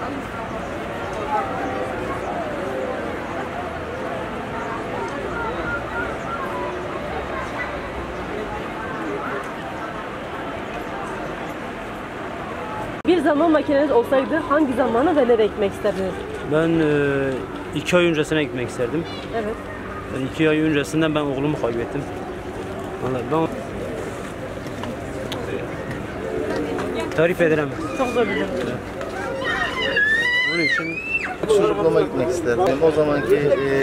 Bir zaman makineniz olsaydı hangi zamana ve nereye gitmek isterdiniz? Ben 2 ay öncesine gitmek isterdim. Evet. 2 ay öncesinden ben oğlumu kaybettim. Ben tarif edilemez. Çok zor bir durum. Onun için çocukluğuma gitmek isterdim. O zamanki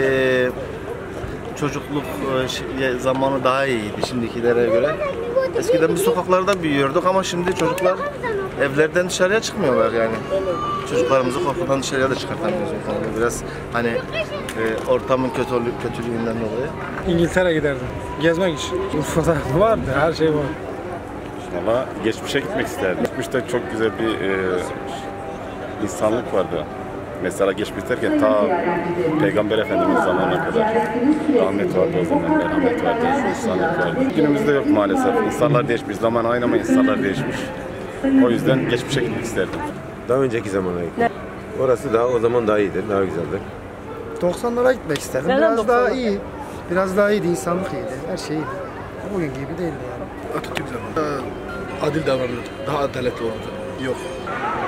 çocukluk zamanı daha iyiydi şimdikilere göre. Eskiden biz sokaklarda büyüyorduk ama şimdi çocuklar evlerden dışarıya çıkmıyorlar yani. Çocuklarımızı korkudan dışarıya da çıkartamıyoruz. Biraz hani ortamın kötülüğünden dolayı. İngiltere giderdim. Gezmek için. Urfa'da vardı, her şey var. Valla geçmişe gitmek isterdim. Geçmişte çok güzel bir insanlık vardı. Mesela geçmiş derken ta Peygamber Efendimiz zamanına kadar rahmet vardı o zaman, merhamet vardı, insanlık vardı. Günümüzde yok maalesef. İnsanlar değişmiş, zaman aynı ama insanlar değişmiş. O yüzden geçmişe gitmek isterdim. Daha önceki zamana gittim. Orası daha o zaman daha iyiydi, daha güzeldi. 90'lara gitmek isterdim. Neden Biraz daha 90'lar? iyi. Biraz daha iyiydi, insanlık iyiydi. Her şey iyiydi. Bugün gibi değildi yani. Atatürk zamanı adil davranıyordu. Daha adaletli olurdu. Yok.